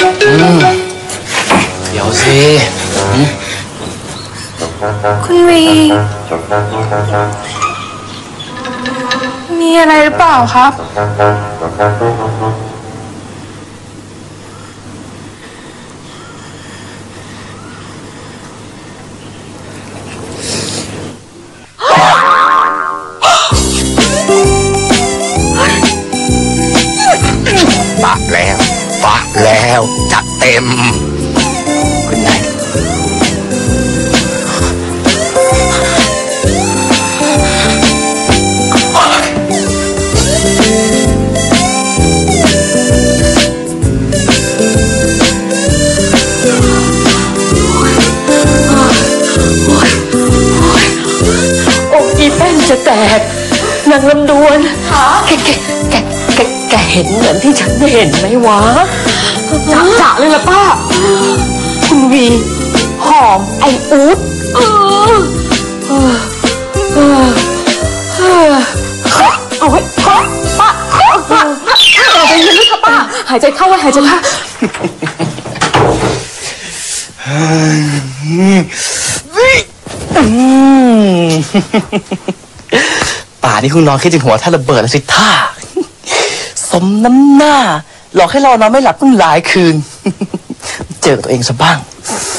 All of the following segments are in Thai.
เดี๋ยวสิคุณวีมีอะไรหรือเปล่าครับปะแล้วจัดเต็มคุณนายโอ้อีแป้นจะแตกนางลำดวนแกเห็นเหมือนที่ฉันเห็นไหมวะจะเลยล่ะป้าคุณวีหอมไออู๊ดเอาไว้ป้าใจเย็นด้วยค่ะป้าหายใจเข้าไว้หายใจเข้าป่านี่คงนอนคิดถึงหัวท่าระเบิดแล้วสิท่าสมน้ำหน้าหลอกให้เรานอนไม่หลับตั้งหลายคืนเจอตัวเองซะบ้าง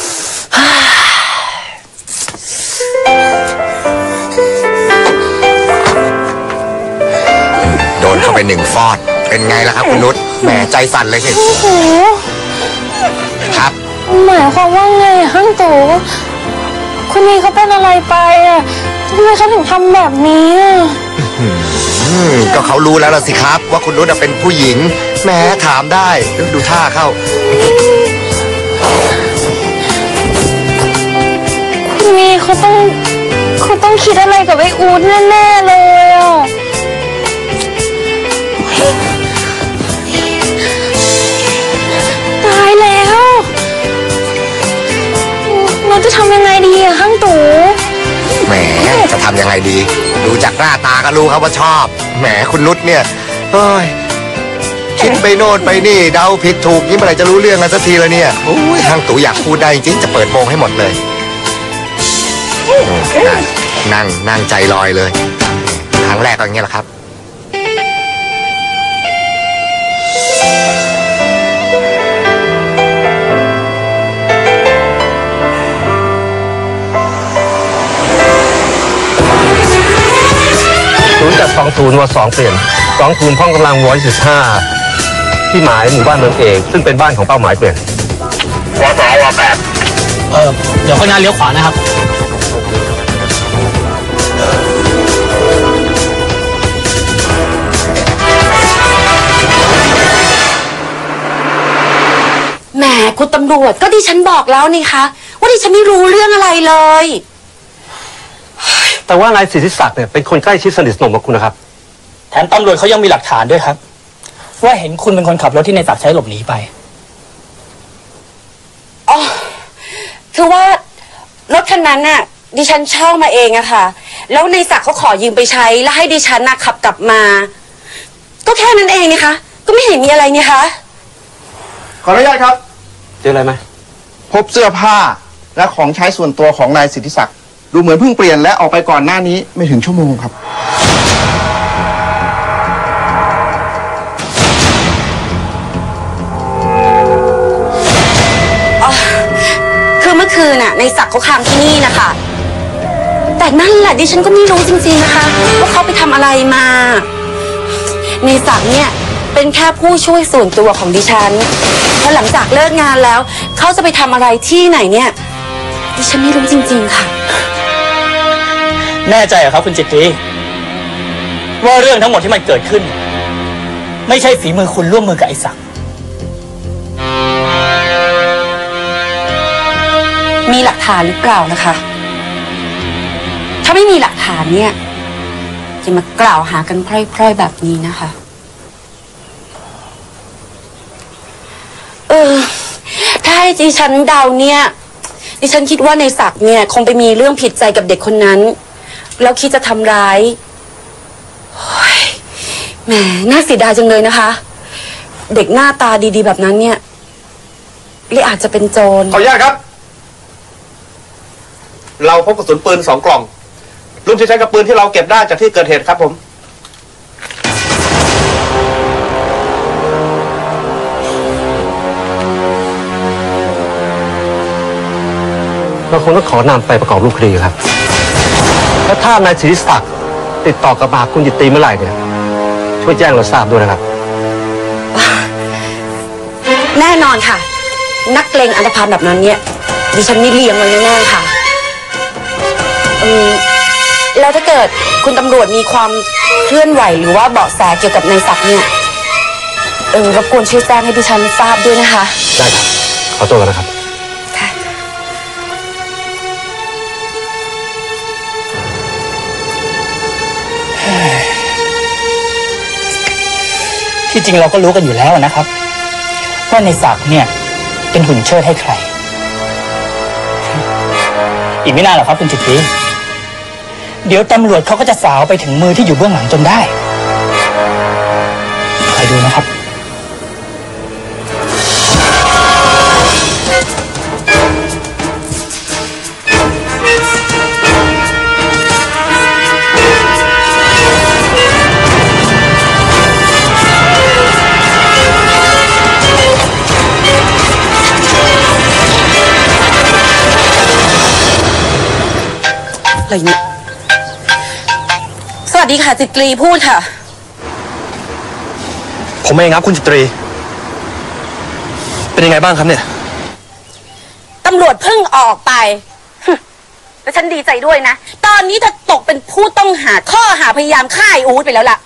โดนเข้าไป1 ฟอดเป็นไงล่ะครับคุณนุชแหมใจสั่นเลยสิครับหมายความว่าไงฮั่งตู่คุณวีเขาเป็นอะไรไปอ่ะทำไมเขาถึงทำแบบนี้ก็เขารู้แล้วล่ะสิครับว่าคุณนุชเป็นผู้หญิงแหมถามได้ดูท่าเข้าคุณวีเขาต้องคิดอะไรกับไอ้อู๊ดแน่ๆเลยอ่ะตายแล้วเราจะทำยังไงดีอะฮั่งตู่แหมจะทำยังไงดีดูจากหน้าตาก็รู้ครับว่าชอบแหมคุณนุชเนี่ยเฮ้ยคิดไปโน่นไปนี่เดาผิดถูกนี่เมื่อไหร่จะรู้เรื่องกันสักทีละเนี่ยโอ้ยทางตู่อยากพูดได้จริงจะเปิดโปงให้หมดเลยนั่งใจลอยเลยครั้งแรกก็อย่างเงี้ยแหละครับจาก20 ว่า2เปลี่ยน20 ห้องกำลัง115ที่หมายหมู่บ้านเมืองเอกซึ่งเป็นบ้านของเป้าหมายเปลี่ยนว่า8เดี๋ยวข้างหน้าเลี้ยวขวานะครับแหมคุณตำรวจก็ดิฉันบอกแล้วนี่คะว่าดิฉันไม่รู้เรื่องอะไรเลยแต่ว่านายสิทธิศักดิ์เนี่ยเป็นคนใกล้ชิดสนิทสนมกับคุณนะครับแถมตำรวจเขายังมีหลักฐานด้วยครับว่าเห็นคุณเป็นคนขับรถที่นายศักดิ์ใช้หลบหนีไปอ๋อคือว่ารถคันนั้นน่ะดิฉันเช่ามาเองอะค่ะแล้วนายศักดิ์เขาขอยืมไปใช้แล้วให้ดิฉันน่ะขับกลับมาก็แค่นั้นเองนะคะก็ไม่เห็นมีอะไรนี่คะขออนุญาตครับเจออะไรไหมพบเสื้อผ้าและของใช้ส่วนตัวของนายสิทธิศักดิ์ดูเหมือนเพิ่งเปลี่ยนและออกไปก่อนหน้านี้ไม่ถึงชั่วโมงครับคือเมื่อคืนน่ะในศักดิ์เขาค้างที่นี่นะคะแต่นั่นแหละดิฉันก็ไม่รู้จริงๆนะคะว่าเขาไปทำอะไรมาในศักดิ์เนี่ยเป็นแค่ผู้ช่วยส่วนตัวของดิฉันพอหลังจากเลิกงานแล้วเขาจะไปทำอะไรที่ไหนเนี่ยดิฉันไม่รู้จริงๆค่ะแน่ใจเหรอครับคุณจิตรีว่าเรื่องทั้งหมดที่มันเกิดขึ้นไม่ใช่ฝีมือคุณร่วมมือกับไอ้ศักดิ์มีหลักฐานหรือเปล่านะคะถ้าไม่มีหลักฐานเนี่ยจะมากล่าวหากันพร่อยๆแบบนี้นะคะถ้าให้ดิฉันเดาเนี่ยดิฉันคิดว่าในศักดิ์เนี่ยคงไปมีเรื่องผิดใจกับเด็กคนนั้นแล้วคิดจะทำร้ายแหมน่าเสียดายจังเลยนะคะเด็กหน้าตาดีๆแบบนั้นเนี่ยหรืออาจจะเป็นโจรขออนุญาตครับ เราพบกระสุนปืน2 กล่องรุ่นที่ใช้กับปืนที่เราเก็บได้จากที่เกิดเหตุครับผมเราคงต้องขอนำไปประกอบรูปคดีครับและถ้านายศิริศักดิ์ติดต่อกับมาคุณจิตตีเมื่อไหร่เนี่ยช่วยแจ้งเราทราบด้วยนะครับแน่นอนค่ะ นักเลงอันธพาลแบบนั้นเนี่ยดิฉันนี่เลี้ยงไว้แน่ๆค่ะแล้วถ้าเกิดคุณตำรวจมีความเคลื่อนไหวหรือว่าเบาะแสเกี่ยวกับนายศักดิ์เนี่ยรบกวนช่วยแจ้งให้ดิฉันทราบด้วยนะคะได้ครับขอตัวแล้วนะครับค่ะที่จริงเราก็รู้กันอยู่แล้วนะครับว่าในศักดิ์เนี่ยเป็นหุ่นเชิดให้ใครอีกไม่นานหรอกครับคุณจิตรีเดี๋ยวตำรวจเขาก็จะสาวไปถึงมือที่อยู่เบื้องหลังจนได้คอยดูนะครับอะไรเนี่ยสวัสดีค่ะจิตรีพูดค่ะผมเองครับคุณจิตรีเป็นยังไงบ้างครับเนี่ยตำรวจเพิ่งออกไปแล้วฉันดีใจด้วยนะตอนนี้เธอตกเป็นผู้ต้องหาข้อหาพยายามฆ่าไอ้อู๊ดไปแล้วล่ะ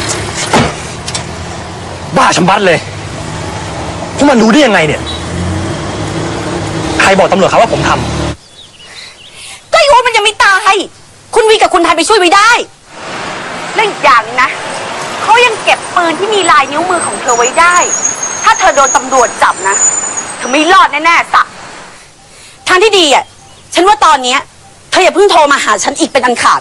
บ้าชำบัดเลยพวกมันรู้ได้ยังไงเนี่ยใครบอกตำรวจครับว่าผมทำก็ไอ้อู๊ดมันยังไม่ตายคุณวีกับคุณทันไปช่วยไว้ได้เรื่องอย่างนี้นะเขายังเก็บปืนที่มีลายนิ้วมือของเธอไว้ได้ถ้าเธอโดนตำรวจจับนะเธอไม่รอดแน่ๆสักทางที่ดีอ่ะฉันว่าตอนนี้เธออย่าเพิ่งโทรมาหาฉันอีกเป็นอันขาด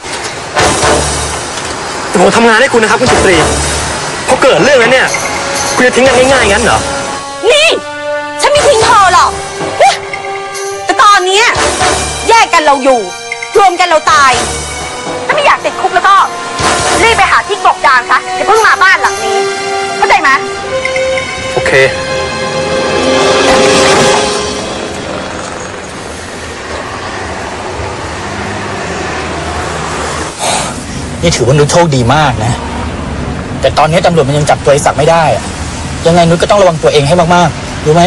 ผมทำงานให้คุณนะครับคุณจิตรีพอเกิดเรื่องนั้นเนี่ยคุณจะทิ้งกันง่ายๆงั้นเหรอนี่ฉันไม่ทิ้งเธอหรอกแต่ตอนนี้แยกกันเราอยู่รวมกันเราตายถ้าไม่อยากติดคุกแล้วก็รีบไปหาที่กบดานซะอย่าเพิ่งมาบ้านหลังนี้เข้าใจไหมโอเคนี่ถือว่านุชโชคดีมากนะแต่ตอนนี้ตำรวจมันยังจับตัวไอ้ศักดิ์ไม่ได้ยังไงนุชก็ต้องระวังตัวเองให้มากๆรู้ไหม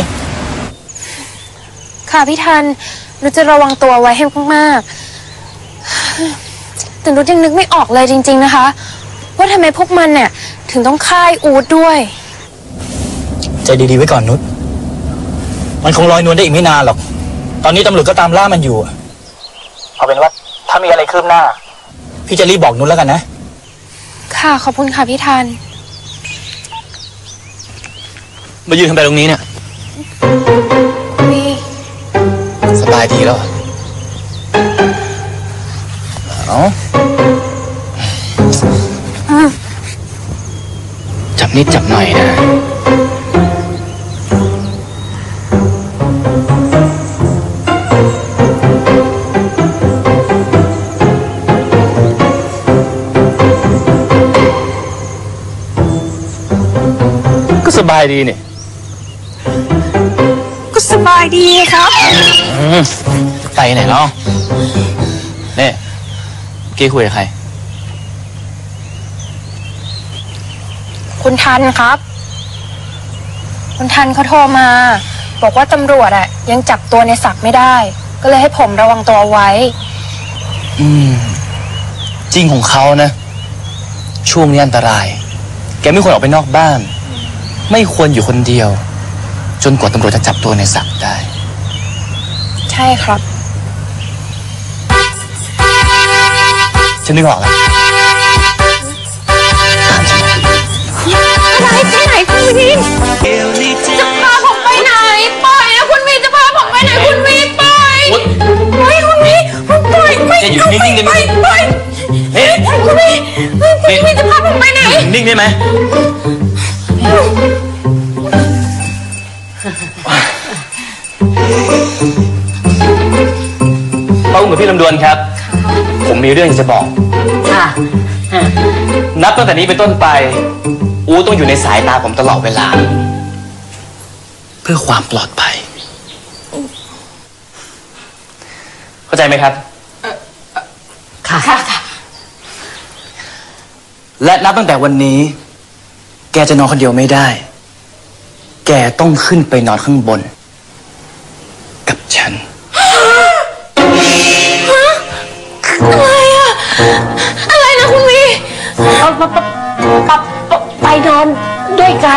ค่ะพี่ทันนุชจะระวังตัวไว้ให้มากๆแต่นุชยังนึกไม่ออกเลยจริงๆนะคะว่าทำไมพวกมันเนี่ยถึงต้องฆ่าอู๊ดด้วยใจดีๆไว้ก่อนนุชมันคงลอยนวลได้อีกไม่นานหรอกตอนนี้ตำรวจก็ตามล่ามันอยู่เอาเป็นว่าถ้ามีอะไรคืบหน้าพี่จะรีบบอกนุชแล้วกันนะค่ะขอบคุณค่ะพี่ทันมายืนทำอะไรตรงนี้เนี่ยนี่สบายดีแล้วจับนิดจับหน่อยนะก็สบายดีนี่ก็สบายดีครับไปไหนเนาะเนี่ยกี้คุยกับใครคุณทันครับคุณทันเขาโทรมาบอกว่าตำรวจยังจับตัวในศักดิ์ไม่ได้ก็เลยให้ผมระวังตัวไว้จริงของเขานะช่วงนี้อันตรายแกไม่ควรออกไปนอกบ้านไม่ควรอยู่คนเดียวจนกว่าตำรวจจะจับตัวในศักดิ์ได้ใช่ครับฉันนึกออกแล้วอะไรไปไหนคุณวินจะพาผมไปไหนปล่อยนะคุณวินจะพาผมไปไหนคุณวินปล่อยคุณวินผมปล่อยไม่อยู่นิ่งๆได้ไหมคุณวินจะพาผมไปไหนนิ่งได้ไหมป้าอุ้มกับพี่ลำดวนครับ ผมมีเรื่องจะบอกค่ะนับตั้งแต่นี้เป็นต้นไปอูต้องอยู่ในสายตาผมตลอดเวลา เพื่อความปลอดภัยเข้าใจไหมครับค่ะและนับตั้งแต่วันนี้ แกจะนอนคนเดียวไม่ได้ แกต้องขึ้นไปนอนข้างบน กับฉันอะไรนะคุณวีไปนอนด้วยกัน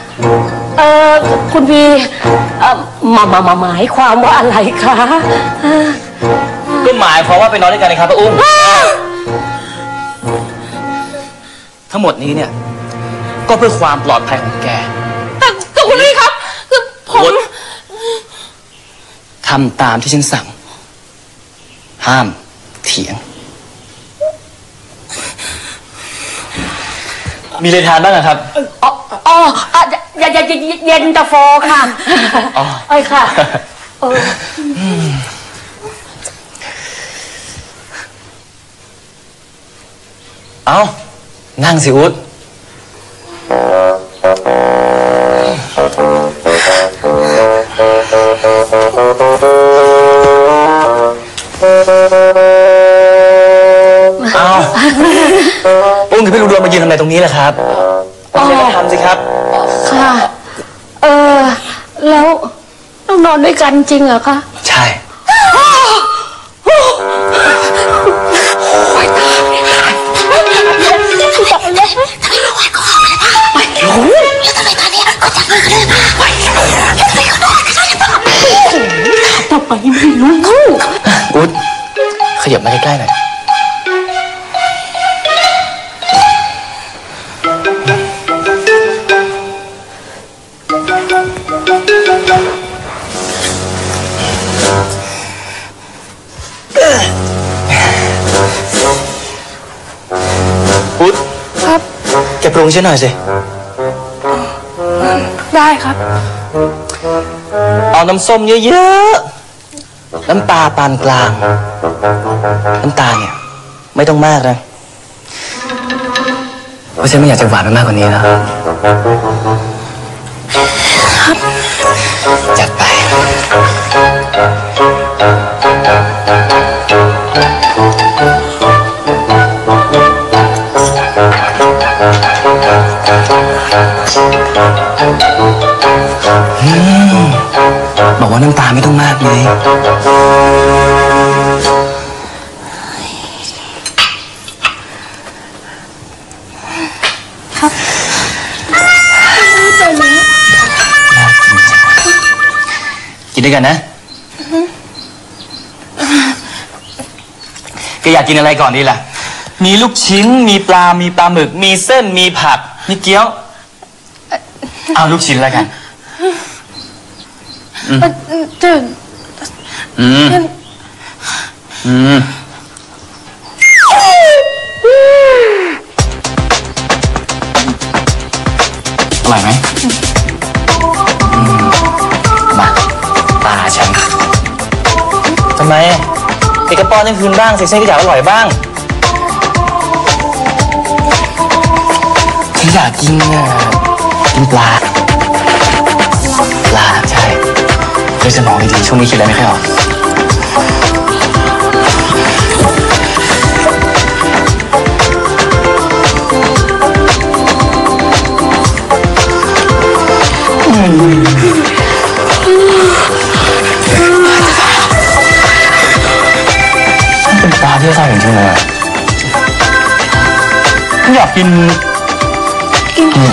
คุณวีหมายความว่าอะไรคะก็หมายความว่าไปนอนด้วยกันนะครับป้าอุ้ม ทั้งหมดนี้เนี่ย ก็เพื่อความปลอดภัยของแกแต่คุณวีครับคือผมทำตามที่ฉันสั่ง ห้ามเถียง มีอะไรทานบ้างอะครับอย่าเย็นตาโฟค่ะอ๋อเอ้ยค่ะเอานั่งสิอุ๊ดเอาอุ้มกับพี่ลูกดวงมายืนทำอะไรตรงนี้ล่ะครับเอาไปทำสิครับค่ะ แล้วต้องนอนด้วยกันจริงเหรอคะใช่ต่อไปไม่รู้อุ๊ดขยับมาใกล้ๆหน่อย อุ๊ดครับแกปรุงฉันหน่อยสิได้ครับเอาน้ำส้มเยอะๆ น้ำปลาปานกลาง น้ำตาลเนี่ยไม่ต้องมากนะเพราะฉันไม่อยากจะหวานไปมากกว่านี้แล้วจัดไปบอกว่าน้ำตาไม่ต้องมากเลยครับไปแล้วกินด้วยกันนะแกอยากกินอะไรก่อนดีล่ะ มีลูกชิ้น มีปลา มีปลาหมึก มีเส้น มีผัก มีเกี๊ยว เอาลูกชิ้นแล้วกันอร่อยไหมมาตาฉันทำไมเอกป้อนให้คืนบ้างสิฉันก็อยากอร่อยบ้างฉันอยากกินปลาใช่ด้วยสมองดีๆช่วงนี้คิดอะไรไม่ค่อยออกเป็นปลาที่อร่อยจริงๆเลยอยากกิน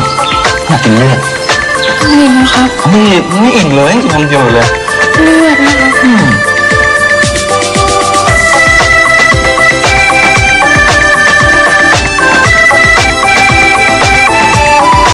เลือดนี่นะครับไม่อิ่มเลยกินคำเดียวเลยเลือดนะ